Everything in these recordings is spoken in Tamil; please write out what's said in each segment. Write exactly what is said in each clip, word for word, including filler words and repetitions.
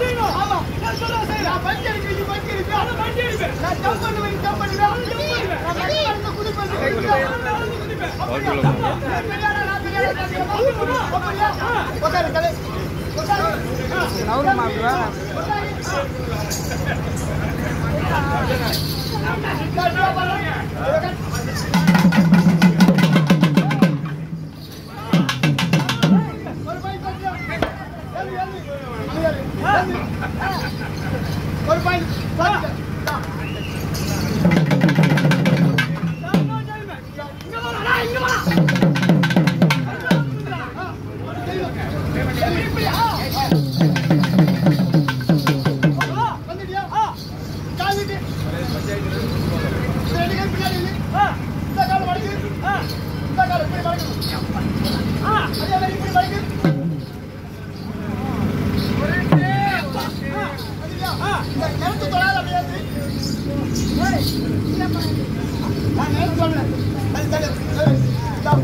செய்யணும் ஆமா நான் சொல்றேன் சரி நான் வண்டி எடுக்க நீ வண்டி எடுக்க நான் வண்டி எடுப்பேன் நான் ஜம்ப் பண்ணுவேன் ஜம்ப் பண்ணுவேன் நான் ஜம்ப் பண்ணுவேன் நான் வண்டி எடுக்க குதி பண்ணுவேன் குதிப்பேன் நான் பெரியாரா நான் பெரியாரா அப்படியா உட்காரு கலை உட்காரு நவுரு மாப்ள ஒரு பாயிண்ட் பாருங்க இங்க வா இங்க வா வந்துடியா காலிட்டு ரெண்டு கை பின்னாடி இந்த கால் மடக்கு இந்த கால் இப்படி மடக்கு ஆ அதே மாதிரி இப்படி மடக்கு நேத்து தொடாத அப்படியே ஏய் என்ன பண்ணு நான் நேத்து சொல்லல அது தட டா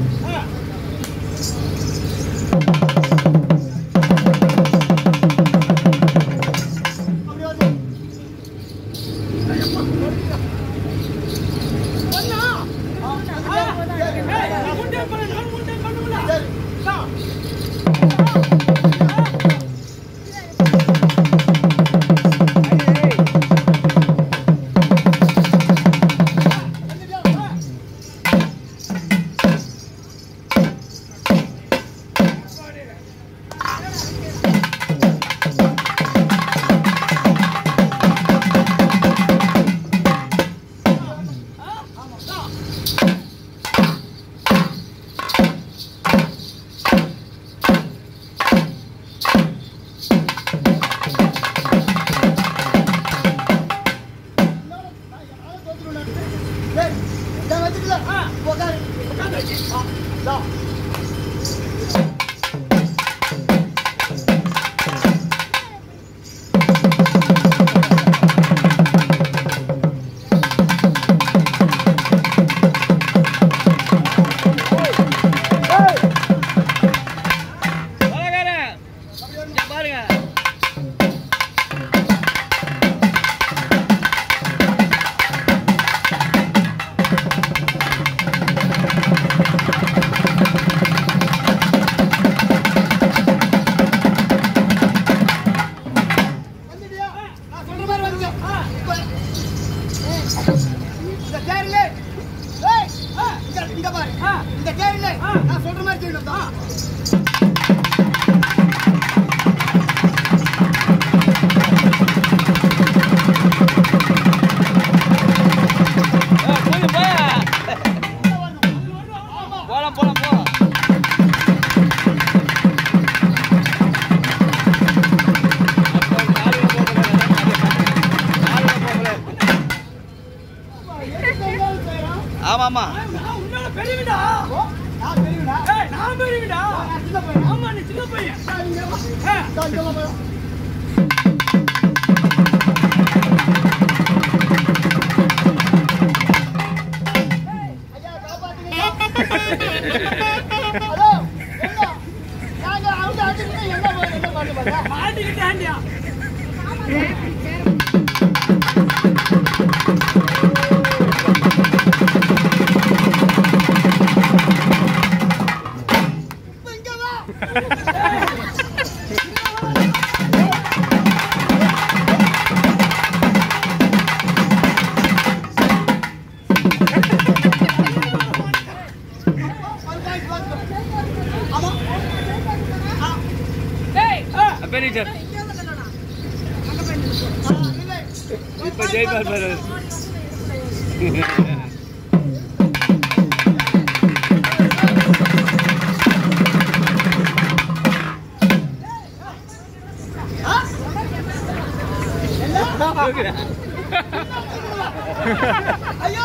ஆமாமா உன்னால பெரியவிடா நான் பெரியவிடா ஏய் நான் பெரியவிடா நான் சின்ன பையன் ஆமா நீ சின்ன பையன் ஏய் நான் சின்ன பையன் ஐயா காப்பாத்துங்க ஹலோ என்ன நாங்க அவங்க அடிச்சு என்ன என்ன பண்ணு பாரு மாட்டிக்கிட்டான்டியா இப்ப ஜெய்பால் பாரு ஐயோ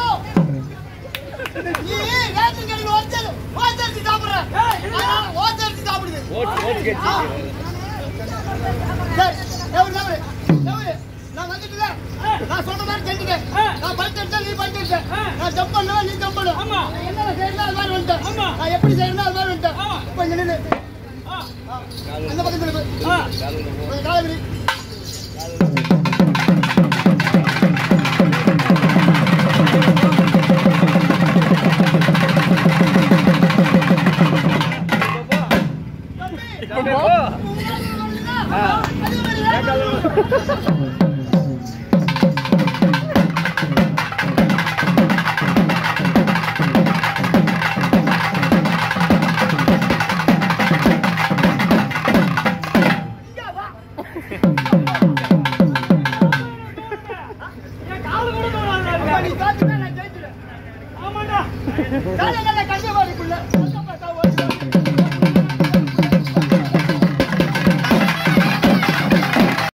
நீ ராத்திரி கடி ஓச்சல் ஓச்சல் சாப்பிடுற ஓச்சல் சாப்பிடுது ஓட் ஓட் கேட்சி சரி எவ்வளவு எவ்வளவு எவ்வளவு நான் வந்துட்டல நான் சொல்ற மாதிரி கேட்டுக்க நான் பைக் எடுத்தா நீ பைக் எடுத்த நான் ஜம்ப் பண்ணா நீ ஜம்ப் பண்ணு ஆமா என்ன செய்யறதா அது மாதிரி வந்துட்டேன் ஆமா நான் எப்படி செய்யறதா அது மாதிரி வந்துட்டேன் இப்போ நின்னு அந்த பக்கத்துல போய் ஆ கால் கால் நீ காத்துட்டா நான் ஜெயிச்சிட்டேன். ஆமாடா. காலையில கண்டிப்பா இருக்குள்ள.